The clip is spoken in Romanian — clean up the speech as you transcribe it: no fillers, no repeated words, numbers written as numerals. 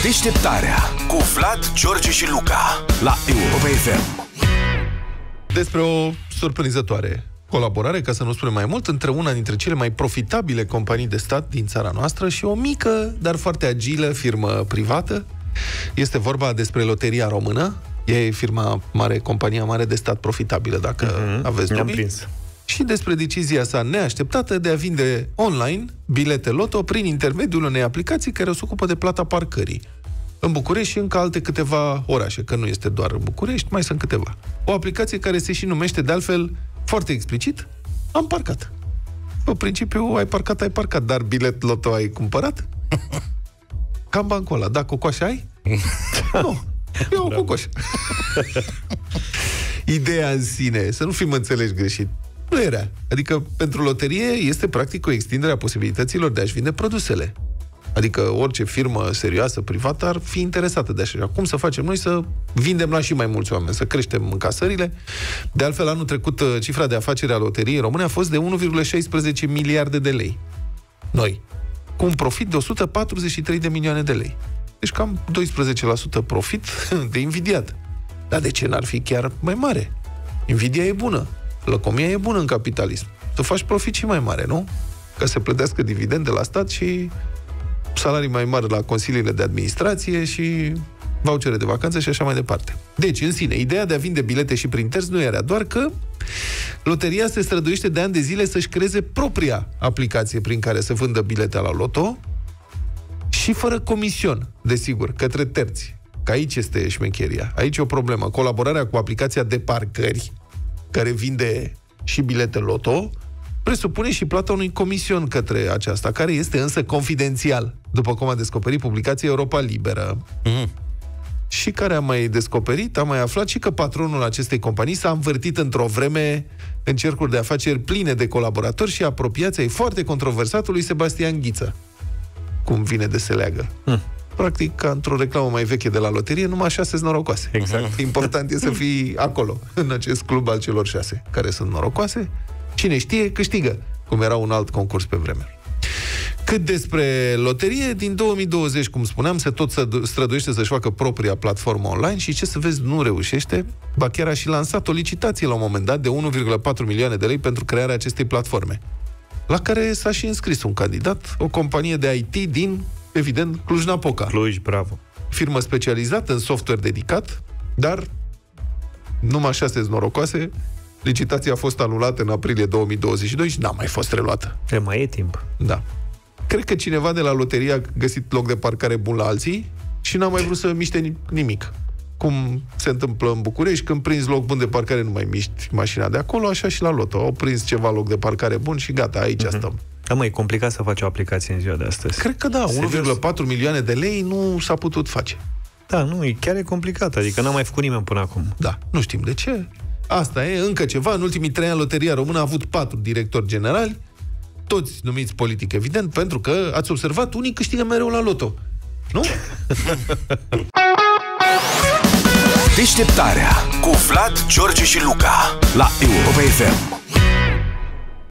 Deșteptarea cu Vlad, George și Luca la Europa FM. Despre o surprinzătoare colaborare, ca să nu spunem mai mult, între una dintre cele mai profitabile companii de stat din țara noastră și o mică, dar foarte agilă firmă privată. Este vorba despre Loteria Română. E firma mare, compania mare de stat profitabilă, dacă aveți dubii. Și despre decizia sa neașteptată de a vinde online bilete loto prin intermediul unei aplicații care se ocupă de plata parcării. În București și încă alte câteva orașe, că nu este doar în București, mai sunt câteva. O aplicație care se și numește, de altfel, foarte explicit, Am parcat. Pe principiu, ai parcat, dar bilet loto ai cumpărat? Cam bancul ăla. Da, cocoașă ai? Nu. Eu o cocoș. Ideea în sine, să nu fim înțelegi greșit, nu era. Adică, pentru loterie este practic o extindere a posibilităților de a-și vinde produsele. Adică orice firmă serioasă, privată, ar fi interesată de așa. Cum să facem noi să vindem la și mai mulți oameni, să creștem încasările? De altfel, anul trecut, cifra de afaceri a Loteriei Române a fost de 1,16 miliarde de lei. Noi. Cu un profit de 143 de milioane de lei. Deci cam 12% profit de invidiat. Dar de ce n-ar fi chiar mai mare? Invidia e bună. Lăcomia e bună în capitalism. Să faci profit și mai mare, nu? Ca să plătească dividende la stat și salarii mai mari la consiliile de administrație și vouchere de vacanță și așa mai departe. Deci, în sine, ideea de a vinde bilete și prin terți nu era, doar că loteria se străduiește de ani de zile să-și creeze propria aplicație prin care să vândă bilete la loto și fără comision, desigur, către terți. Că aici este șmecheria. Aici e o problemă. Colaborarea cu aplicația de parcări, care vinde și bilete loto, presupune și plata unui comision către aceasta, care este însă confidențial, după cum a descoperit publicația Europa Liberă. Și care a mai descoperit, a mai aflat și că patronul acestei companii s-a învârtit într-o vreme în cercuri de afaceri pline de colaboratori și apropiați ai foarte controversatului Sebastian Ghiță. Cum vine de se leagă. Practic, ca într-o reclamă mai veche de la loterie, numai 6 norocoase. Exact. Important e să fii acolo, în acest club al celor 6, care sunt norocoase. Cine știe, câștigă, cum era un alt concurs pe vreme. Cât despre loterie, din 2020, cum spuneam, se tot străduiește să-și facă propria platformă online și, ce să vezi, nu reușește. Ba chiar a și lansat o licitație la un moment dat de 1,4 milioane de lei pentru crearea acestei platforme, la care s-a și înscris un candidat, o companie de IT din, evident, Cluj-Napoca. Cluj, bravo. Firmă specializată în software dedicat, dar numai 6 norocoase. Licitația a fost anulată în aprilie 2022 și n-a mai fost reluată. Mai e timp. Da. Cred că cineva de la loterie a găsit loc de parcare bun la alții și n-a mai vrut să miște nimic. Cum se întâmplă în București, când prinzi loc bun de parcare, nu mai miști mașina de acolo, așa și la loto. Au prins ceva loc de parcare bun și gata, aici stăm. Da, mă, e complicat să faci o aplicație în ziua de astăzi. Cred că da, 1,4 milioane de lei nu s-a putut face. Da, nu, chiar e complicat, adică n-a mai făcut nimeni până acum. Da, nu știm de ce. Asta e, încă ceva. În ultimii 3 ani, Loteria Română a avut 4 directori generali, toți numiți politic, evident, pentru că, ați observat, unii câștigă mereu la loto. Nu? Deșteptarea cu Vlad, George și Luca la Europa FM.